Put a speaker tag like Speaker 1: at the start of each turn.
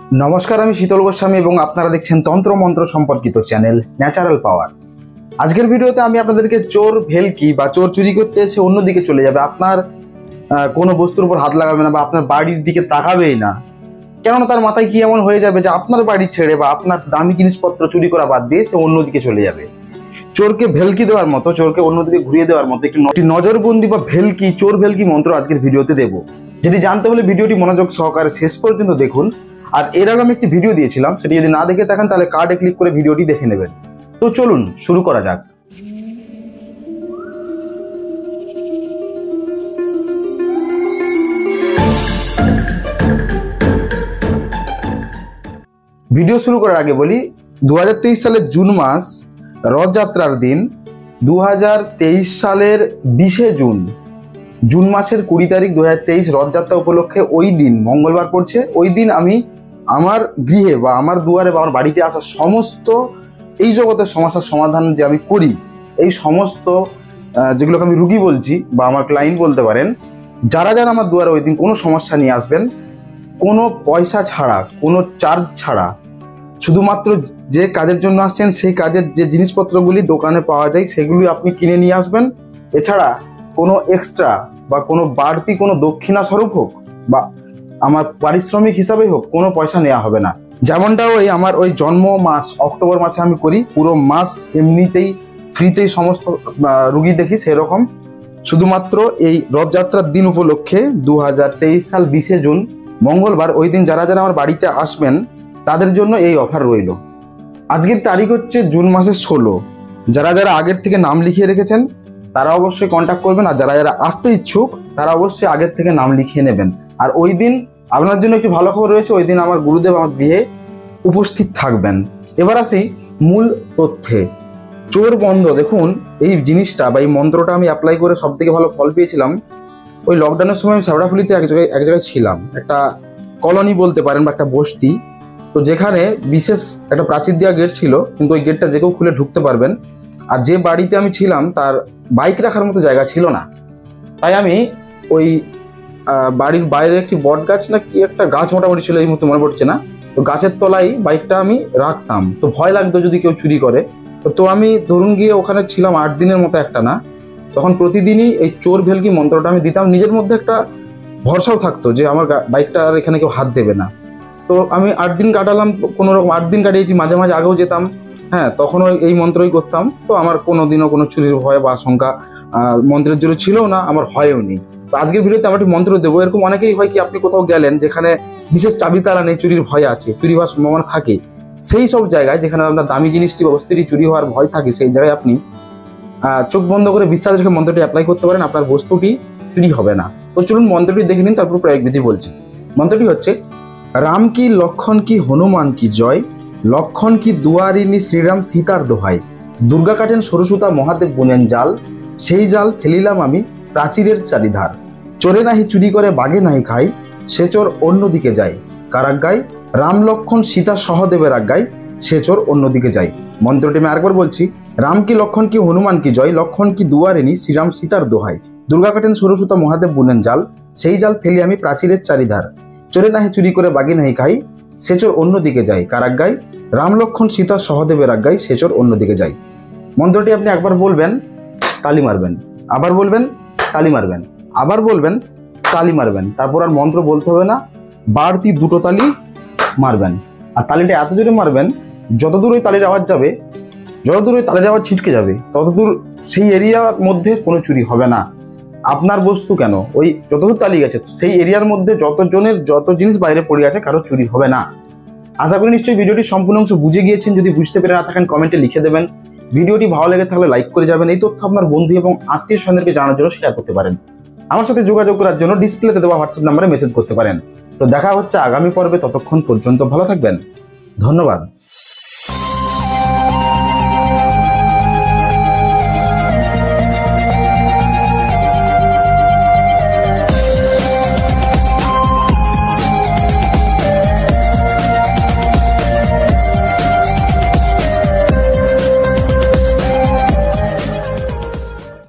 Speaker 1: नमस्कार, আমি শীতল গোস্বামী এবং আপনারা দেখছেন তন্ত্র মন্ত্র সম্পর্কিত চ্যানেল ন্যাচারাল পাওয়ার। আজকের ভিডিওতে আমি আপনাদেরকে চোর ভেলকি বা চোর চুরি করতে এসে অন্যদিকে চলে যাবে, আপনার কোনো বস্তুর উপর হাত লাগাবে না বা আপনার বাড়ির দিকে তাকাবেই না, কেননা তার মাথায় কি এমন হয়ে যাবে যে আপনার বাড়ি ছেড়ে বা আপনার দামি জিনিসপত্র চুরি করা বাদ দিয়ে সে অন্যদিকে চলে যাবে। চোরকে ভেলকি দেওয়ার মতো, চোরকে অন্যদিকে ঘুরিয়ে দেওয়ার মতো একটি নজরবন্দি বা ভেলকি, চোর ভেলকি মন্ত্র আজকের ভিডিওতে দেব। যেটি জানতে হলে ভিডিওটি মনোযোগ সহকারে শেষ পর্যন্ত দেখুন। আর এর আগে আমি একটি ভিডিও দিয়েছিলাম, সেটি যদি না দেখে থাকেন তাহলে কার্ডে ক্লিক করে ভিডিওটি দেখে নেবেন। তো চলুন শুরু করা যাক। ভিডিও শুরু করার আগে বলি, 2023 সালের জুন মাস, রথযাত্রার দিন, 2023 সালের 20শে জুন, জুন মাসের 20 তারিখ 2023 রথযাত্রা উপলক্ষে ওই দিন মঙ্গলবার পড়ছে। ওই দিন আমি আমার গৃহে বা আমার দুয়ারে বা আমার বাড়িতে আসা সমস্ত এই জগতের সমস্যার সমাধান যে আমি করি, এই সমস্ত যেগুলোকে আমি রুগী বলছি বা আমার ক্লায়েন্ট বলতে পারেন, যারা যারা আমার দুয়ারে ওই দিন কোনো সমস্যা নিয়ে আসবেন, কোনো পয়সা ছাড়া, কোনো চার্জ ছাড়া, শুধুমাত্র যে কাজের জন্য আসছেন সেই কাজের যে জিনিসপত্রগুলি দোকানে পাওয়া যায় সেগুলি আপনি কিনে নিয়ে আসবেন। এছাড়া কোনো এক্সট্রা বা কোনো বাড়তি কোনো দক্ষিণা স্বরূপ হোক বা আমার পারিশ্রমিক হিসাবে হোক, কোনো পয়সা নেওয়া হবে না। যেমনটা আমার ওই জন্ম মাস অক্টোবর মাসে আমি করি, পুরো মাস এমনিতেই ফ্রিতেই সমস্ত রুগী দেখি, সেরকম শুধুমাত্র এই রথযাত্রার দিন উপলক্ষে 2023 সাল 20শে জুন মঙ্গলবার, ওই দিন যারা যারা আমার বাড়িতে আসবেন তাদের জন্য এই অফার রইল। আজকের তারিখ হচ্ছে জুন মাসের 16। যারা যারা আগের থেকে নাম লিখিয়ে রেখেছেন তারা অবশ্যই কন্ট্যাক্ট করবেন, আর যারা যারা আসতে ইচ্ছুক তারা অবশ্যই আগের থেকে নাম লিখিয়ে নেবেন। আর ওই দিন আপনার জন্য একটি ভালো খবর রয়েছে, ওই দিন আমার গুরুদেব আমার গৃহে উপস্থিত থাকবেন। এবার আসি মূল তথ্যে। চোর বন্ধ, দেখুন এই জিনিসটা বা এই মন্ত্রটা আমি অ্যাপ্লাই করে সব থেকে ভালো ফল পেয়েছিলাম ওই লকডাউনের সময়। আমি শ্যাওড়াফুলিতে এক জায়গায় ছিলাম, একটা কলোনি বলতে পারেন বা একটা বস্তি। তো যেখানে বিশেষ একটা প্রাচীর দেওয়া গেট ছিল, কিন্তু ওই গেটটা যে কেউ খুলে ঢুকতে পারবেন। আর যে বাড়িতে আমি ছিলাম তার বাইক রাখার মতো জায়গা ছিল না, তাই আমি ওই বাড়ির বাইরে একটি বট গাছ না কি একটা গাছ মোটামুটি ছিল, এই মতো মনে পড়ছে না, তো গাছের তলায় বাইকটা আমি রাখতাম। তো ভয় লাগতো যদি কেউ চুরি করে। তো আমি ধরুন গিয়ে ওখানে ছিলাম 8 দিনের মতো একটা না, তখন প্রতিদিনই এই চোর ভেলকি মন্ত্রটা আমি দিতাম। নিজের মধ্যে একটা ভরসাও থাকতো যে আমার বাইকটা আর এখানে কেউ হাত দেবে না। তো আমি 8 দিন কাটালাম, কোনো রকম 8 দিন কাটিয়েছি। মাঝে মাঝে আগেও যেতাম, হ্যাঁ, তখনও এই মন্ত্রই করতাম। তো আমার কোনোদিনও কোনো চুরির ভয় বা আশঙ্কা মন্ত্রের জন্য ছিল না, আমার হয়ও নি। তো আজকের ভিডিওতে আমি একটি মন্ত্র দেবো। এরকম অনেকেরই হয় কি, আপনি কোথাও গেলেন যেখানে বিশেষ চাবি তালা নেই, চুরির ভয় আছে, চুরি হওয়ার সম্ভাবনা থাকে, সেই সব জায়গায় যেখানে আপনার দামি জিনিসটি বা বস্তুটি চুরি হওয়ার ভয় থাকে, সেই জায়গায় আপনি চোখ বন্ধ করে বিশ্বাস রেখে মন্ত্রটি অ্যাপ্লাই করতে পারেন, আপনার বস্তুটি চুরি হবে না। তো চলুন মন্ত্রটি দেখে নিন, তারপর প্রয়োগ বিধি বলছি। মন্ত্রটি হচ্ছে, রাম কি লক্ষণ কি হনুমান কি জয়, লক্ষণ কি দুয়ারিনী শ্রীরাম সীতার দোহাই, দুর্গা কাটেন সরস্বতা মহাদেব বুনেন জাল, সেই জাল ফেলিলাম আমি প্রাচীরের চারিধার, চোরে নাহি চুরি করে বাগে নাহি খাই, সে চোর অন্যদিকে যায় কারাজ্ঞায়, রাম লক্ষণ সীতা সহদেবের আজ্ঞায়, সে চোর অন্যদিকে যায়। মন্ত্রটি আমি আরেকবার বলছি। রাম কি লক্ষণ কি হনুমান কি জয়, লক্ষণ কি দুয়ারিনী শ্রীরাম সীতার দোহাই, দুর্গা কাটেন সরস্বতা মহাদেব বুনেন জাল, সেই জাল ফেলি আমি প্রাচীরের চারিধার, চোরে নাহি চুরি করে বাগে নাহি খাই, সে চোর অন্যদিকে যায় কারাজ্ঞায়, রাম লক্ষণ সীতা সহদেবের আজ্ঞায়, সে চোর অন্যদিকে যায়। মন্ত্রটি আপনি একবার বলবেন, তালি মারবেন, আবার বলবেন, তালি মারবেন, আবার বলবেন, তালি মারবেন। তারপর আর মন্ত্র বলতে হবে না, বাড়তি 2টো তালি মারবেন। আর তালিটা এত জোরে মারবেন, যতদূর ওই তালির আওয়াজ যাবে, যতদূর ওই তালির আওয়াজ ছিটকে যাবে, ততদূর সেই এরিয়ার মধ্যে কোনো চুরি হবে না। আপনার বস্তু কেন, ওই যতদূর তালি গেছে সেই এরিয়ার মধ্যে যতজনের যত জিনিস বাইরে পড়ে আছে, কারো চুরি হবে না। আশা করি নিশ্চয়ই ভিডিওটি সম্পূর্ণ অংশ বুঝে গিয়েছেন। যদি বুঝতে পেরে না থাকেন কমেন্টে লিখে দেবেন। ভিডিওটি ভালো লেগে থাকলে লাইক করে যাবেন। এই তথ্য আপনার বন্ধু এবং আত্মীয় স্বজনদেরকে জানার জন্য শেয়ার করতে পারেন। আমার সাথে যোগাযোগ করার জন্য ডিসপ্লেতে দেওয়া হোয়াটসঅ্যাপ নাম্বারে মেসেজ করতে পারেন। তো দেখা হচ্ছে আগামী পর্বে, ততক্ষণ পর্যন্ত ভালো থাকবেন। ধন্যবাদ।